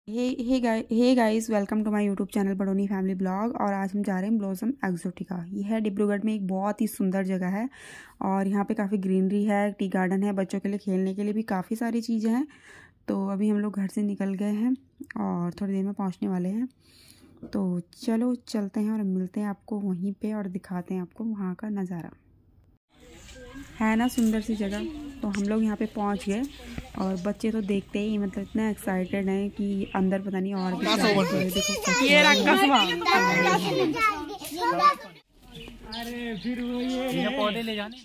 Hey guys, welcome to my YouTube channel Badoni family blog. और आज हम जा रहे हैं ब्लॉसम एक्सोटिका। ये है डिब्रूगढ़ में एक बहुत ही सुंदर जगह है और यहाँ पे काफ़ी ग्रीनरी है, टी गार्डन है, बच्चों के लिए खेलने के लिए भी काफ़ी सारी चीज़ें हैं। तो अभी हम लोग घर से निकल गए हैं और थोड़ी देर में पहुँचने वाले हैं। तो चलो चलते हैं और मिलते हैं आपको वहीं पर और दिखाते हैं आपको वहाँ का नज़ारा। है ना सुंदर सी जगह। तो हम लोग यहाँ पे पहुँच गए और बच्चे तो देखते ही मतलब इतना एक्साइटेड हैं कि अंदर पता नहीं और भी क्या है। देखो ये अरे फिर वो ये पौधे ले जाने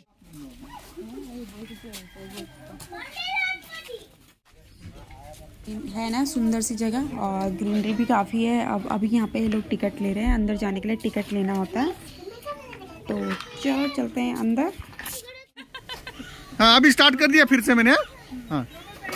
है ना सुंदर सी जगह और ग्रीनरी भी काफ़ी है। अब अभी यहाँ पे लोग टिकट ले रहे हैं, अंदर जाने के लिए टिकट लेना होता है। तो चलो चलते हैं अंदर। हाँ अभी स्टार्ट कर दिया फिर से मैंने। हाँ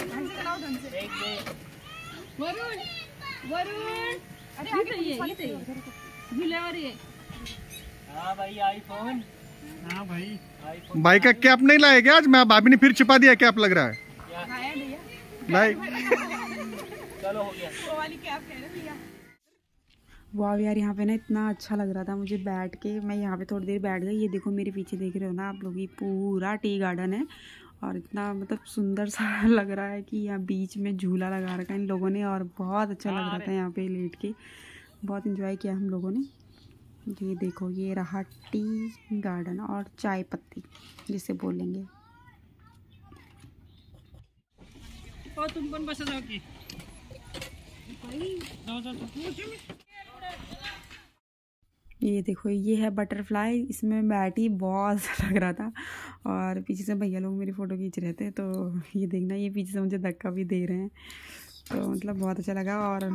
भाई आईफोन। हाँ भाई भाई का कैप नहीं लाए क्या आज? मैं भाभी ने फिर छिपा दिया कैप, लग रहा है लाई। चलो हो गया। वो वाली कैप कह रहे भैया। वाह यार, यहाँ पे ना इतना अच्छा लग रहा था मुझे बैठ के। मैं यहाँ पे थोड़ी देर बैठ गई। ये देखो मेरे पीछे देख रहे हो ना आप लोग, ये पूरा टी गार्डन है और इतना मतलब सुंदर सा लग रहा है कि यहाँ बीच में झूला लगा रखा है इन लोगों ने और बहुत अच्छा लग रहा था यहाँ पे लेट के। बहुत इंजॉय किया हम लोगों ने। ये देखो ये रहा टी गार्डन और चाय पत्ती जिसे बोलेंगे। और तुम कौन बस जाओ की ये देखो ये है बटरफ्लाई। इसमें बैठी बहुत अच्छा लग रहा था और पीछे से भैया लोग मेरी फ़ोटो खींच रहे थे। तो ये देखना, ये पीछे से मुझे धक्का भी दे रहे हैं। तो मतलब बहुत अच्छा लगा और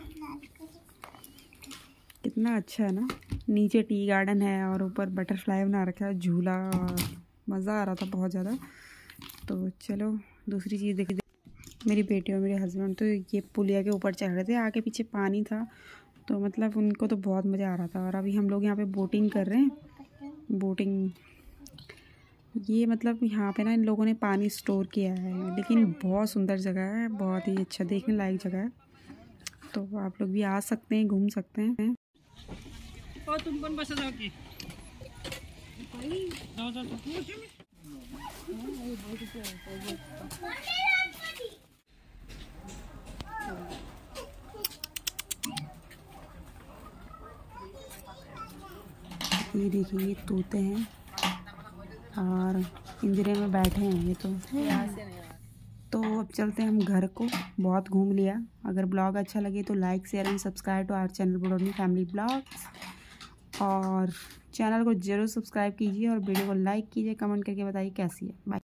कितना अच्छा है ना। नीचे टी गार्डन है और ऊपर बटरफ्लाई बना रखा है, झूला, और मज़ा आ रहा था बहुत ज़्यादा। तो चलो दूसरी चीज़ देखिए। मेरी बेटी और मेरे हस्बैंड तो ये पुलिया के ऊपर चढ़ रहे थे, आगे पीछे पानी था तो मतलब उनको तो बहुत मज़ा आ रहा था। और अभी हम लोग यहाँ पे बोटिंग कर रहे हैं। बोटिंग ये मतलब यहाँ पे ना इन लोगों ने पानी स्टोर किया है, लेकिन बहुत सुंदर जगह है, बहुत ही अच्छा देखने लायक जगह है। तो आप लोग भी आ सकते हैं, घूम सकते हैं। और तुम कौन बस जाओ की ये देखिए ये तोते हैं और पिंजरे में बैठे हैं ये तो अब चलते हैं हम घर को। बहुत घूम लिया। अगर ब्लॉग अच्छा लगे तो like share and subscribe to our channel Badoni family blogs. और चैनल को ज़रूर सब्सक्राइब कीजिए और वीडियो को लाइक कीजिए, कमेंट करके बताइए कैसी है। बाय।